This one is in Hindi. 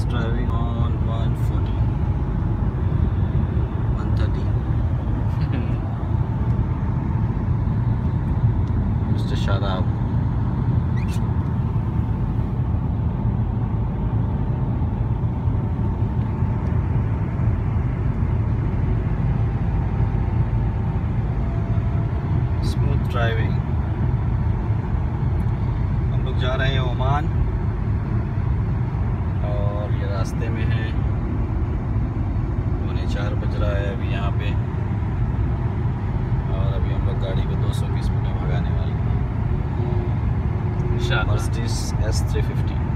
driving on 140, 130. Mr. Shadab. Smooth driving. हम लोग जा रहे हैं ओमान और ये रास्ते में है, 4:15 बज रहा है अभी यहाँ पे, और अभी हम लोग गाड़ी को 200 की स्पीड में भगाने वाले हैं। Mercedes S350।